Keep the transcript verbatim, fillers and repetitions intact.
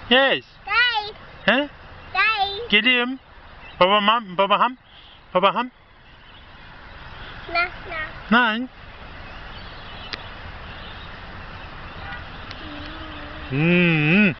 Yes. Đây. He? Đây. Geliyorum. Babam, babam, babam. Nè, nè. Nein. Hmm.